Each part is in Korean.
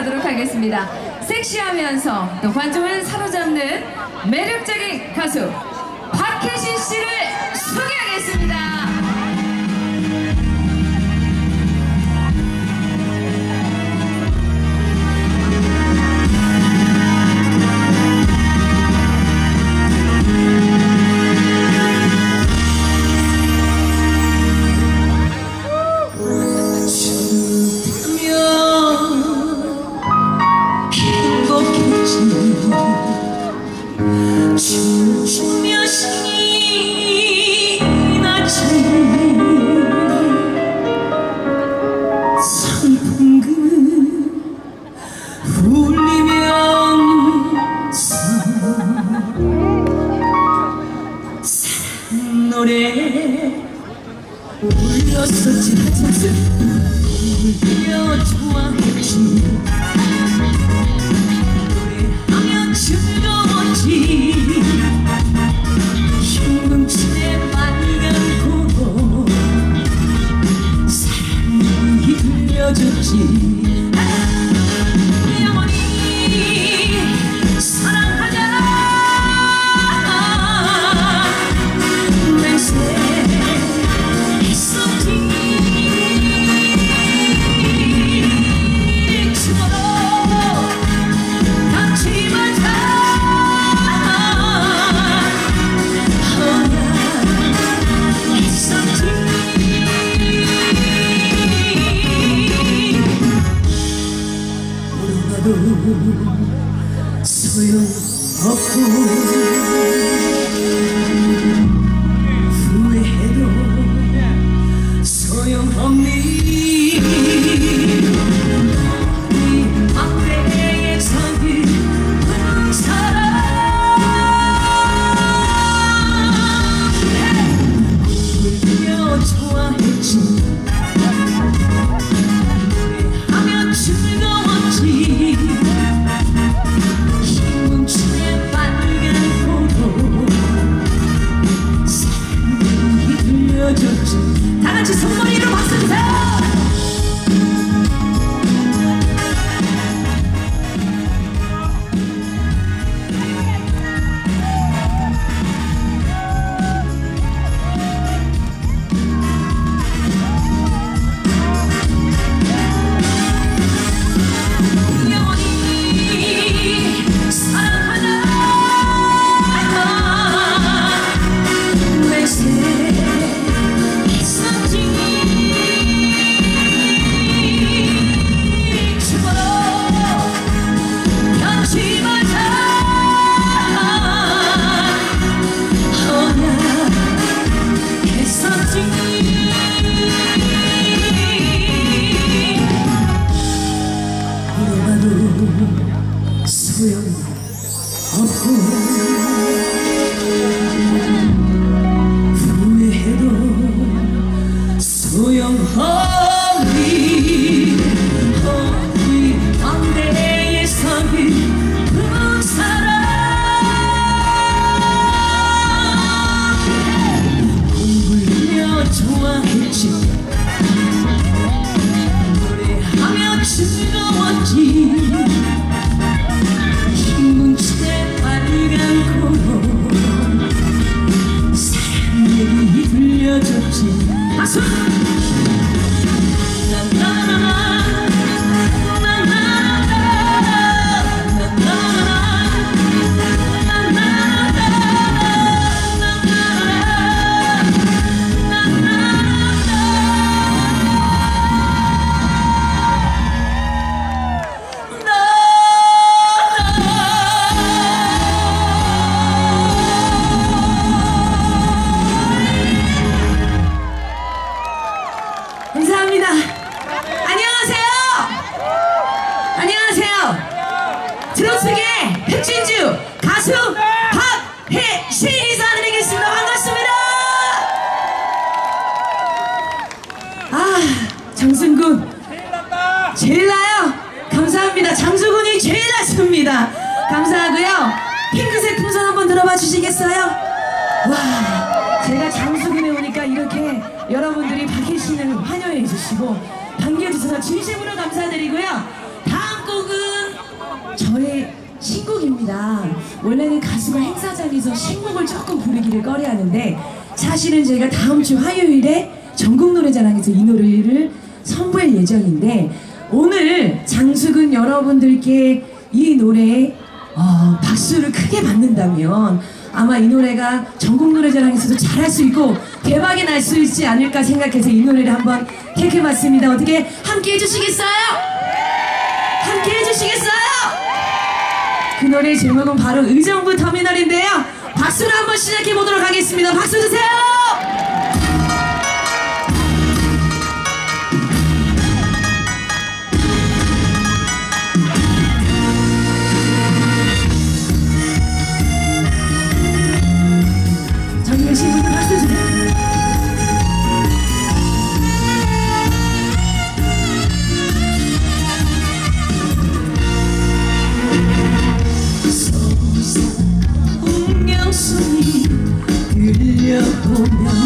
가도록 하겠습니다. 섹시하면서 또 관중을 사로잡는 매력적인 가수 박혜신 씨를 소개하겠습니다. 춤추며 신이 나지 선풍금 울리면서 사랑 노래 불렀었지 울며 좋아했지 노래하며 즐거웠지 흰뭉치의 빨간 고도 사랑이 들려줬지 영원히 사랑하자 맹세했었지 죽어도 같이 만나 소용없고 후회해도 소용없니 이 막대에 서는 사람 울며 좋아했지 노래하며 즐거웠지 다 같이 손머리로 박수 주세요. 소용없고 후회해도 소용없니 어디 반대에 서는 그 사람 울며 좋아했지 노래하며 즐거웠지 빨간 코로 사랑 얘기 들려줬지 박수! 감사합니다. 안녕하세요. 안녕하세요. 트로트계 흑진주 가수 박혜신 인사드리겠습니다. 반갑습니다. 아, 장승군 제일 나요. 감사합니다. 장수군이 제일 낫습니다. 감사하고요. 핑크색 풍선 한번 들어봐 주시겠어요? 와, 제가 장수군에 오니까 이렇게 여러분들이 박혜신을 환영해 주시고 반겨주셔서 진심으로 감사드리고요. 다음 곡은 저의 신곡입니다. 원래는 가수가 행사장에서 신곡을 조금 부르기를 꺼려하는데 사실은 제가 다음 주 화요일에 전국노래자랑에서 이 노래를 선보일 예정인데 오늘 장수근 여러분들께 이 노래에 박수를 크게 받는다면 아마 이 노래가 전국노래자랑에서도 잘할 수 있고 대박이 날 수 있지 않을까 생각해서 이 노래를 한번 택해봤습니다. 어떻게 함께 해주시겠어요? 함께 해주시겠어요? 그 노래의 제목은 바로 의정부 터미널인데요. 박수로 한번 시작해보도록 하겠습니다. 박수 주세요! 저기 계신 분들 박수 주세요. 운명소리 들려보면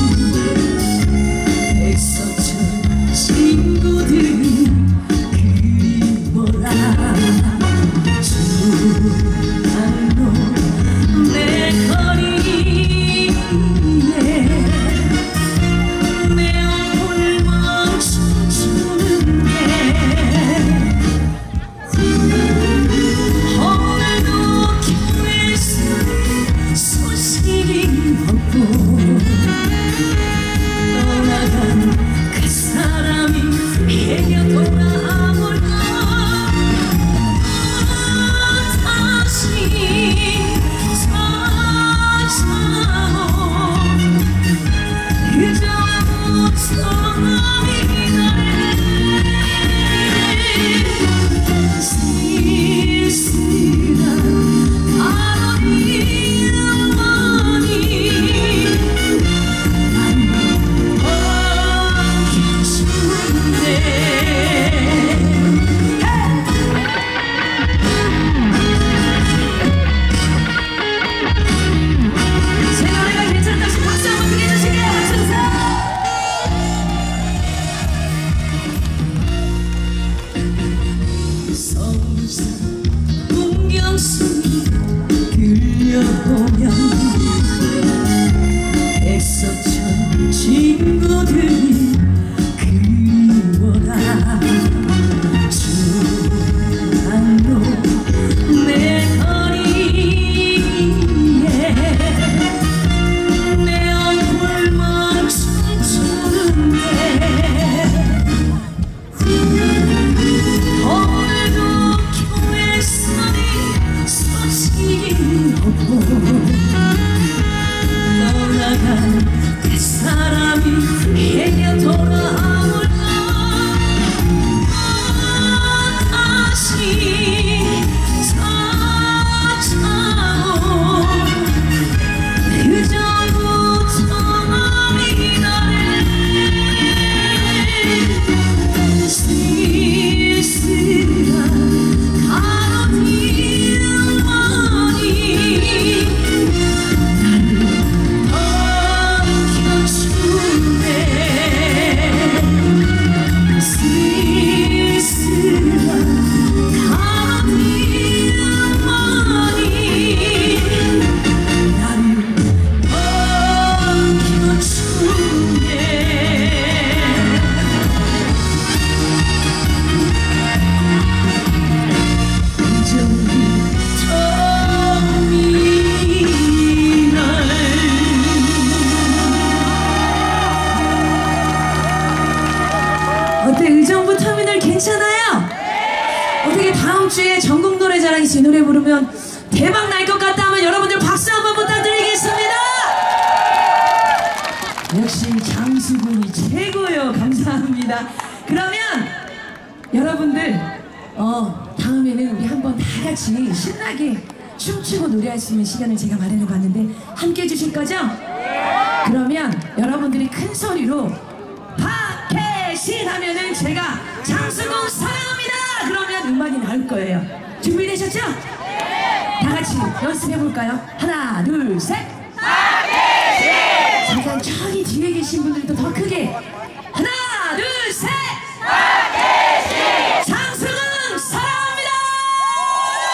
백서천 친구들이 그리워라. 주안로 내 거리에 내 얼굴 멈춰주는데 오늘도 교회에서 소식이 없고 떠나간 그 사람이 해녀 돌아올까 다시 찾아온 그저부터 풍경소리 들려보면 백서천 친구들이 그리워라. 주안로 내 거리에 내 얼굴만 춤추는데 오늘도 교회에서 소식이 없고 떠나간 그 사람이 해녀 돌아올까 다시 찾아온 그저부터 이 날에 쓸쓸한 가로등 많이 나를 엉켜주네. 쓸쓸한 가로등 많이 나를 엉켜주네. 어때? 의정부 터미널 괜찮아요? 어떻게 다음 주에 전국 노래자랑에서 이 노래 부르면 대박 날 것 같다 하면 여러분들 박수 한번 부탁드리겠습니다. 역시 장수군이 최고예요. 감사합니다. 그러면 여러분들 다음에는 우리 한번 다 같이 신나게 춤추고 노래할 수 있는 시간을 제가 마련해 봤는데 함께 해주실 거죠? 그러면 여러분들이 큰 소리로 박혜신 하면은 제가 장수군 사랑합니다 그러면 음악이 나올 거예요. 준비되셨죠? 다 같이 연습해 볼까요? 하나 둘 셋. 박혜신. 잠깐 저기 뒤에 계신 분들도 더 크게 하나 둘 셋. 박혜신. 장수군 사랑합니다.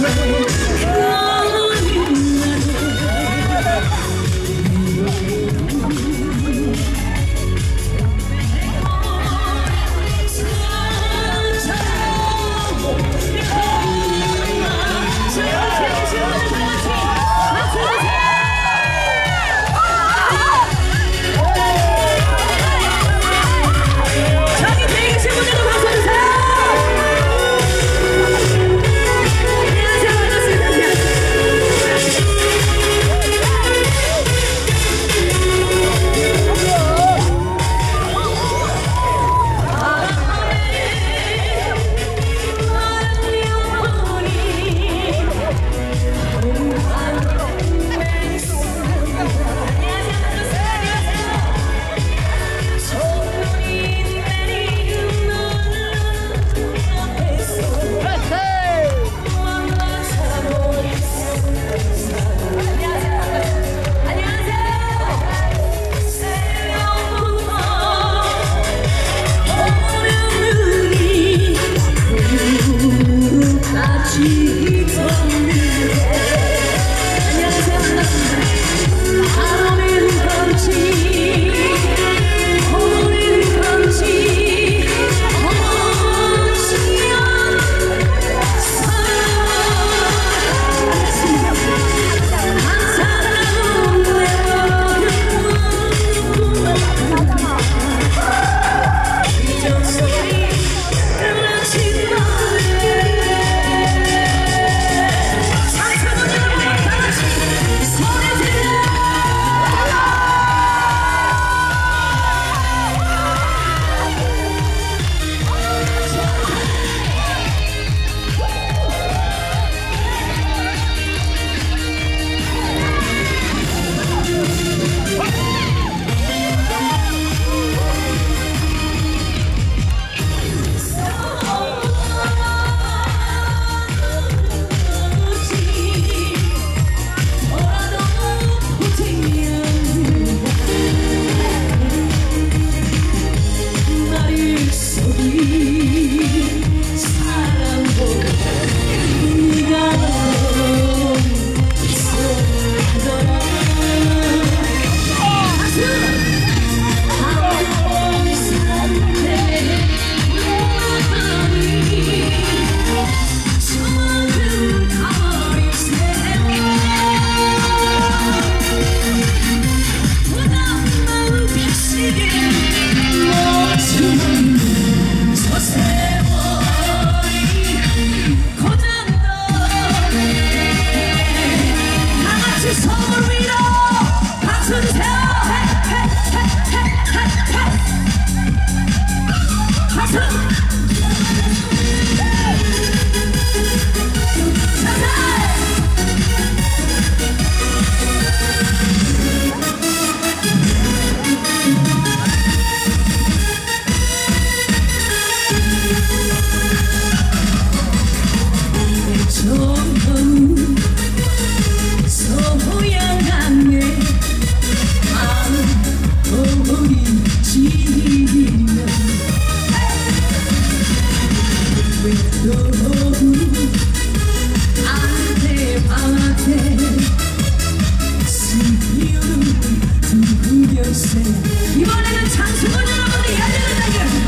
이번에는 장수분 여러분들 열려있다길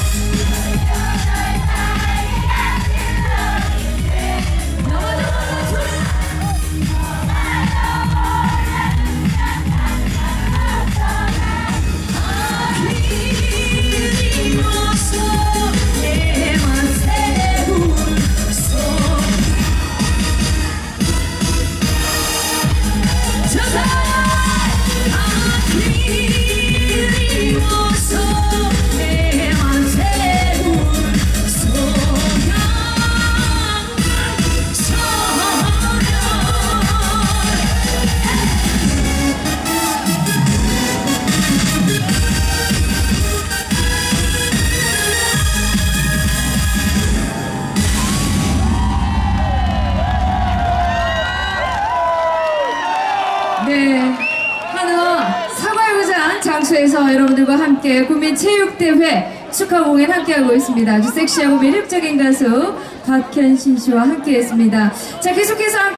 네, 한화 사과요구장 장소에서 여러분들과 함께 국민체육대회 축하 공연 함께하고 있습니다. 아주 섹시하고 매력적인 가수 박현신 씨와 함께했습니다. 자, 계속해서